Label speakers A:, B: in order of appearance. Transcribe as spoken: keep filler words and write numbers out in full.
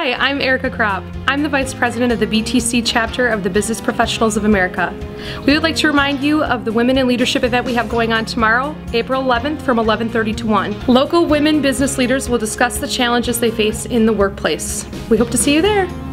A: Hi, I'm Erica Kropp. I'm the Vice President of the B T C chapter of the Business Professionals of America. We would like to remind you of the Women in Leadership event we have going on tomorrow, April eleventh from eleven thirty to one. Local women business leaders will discuss the challenges they face in the workplace. We hope to see you there.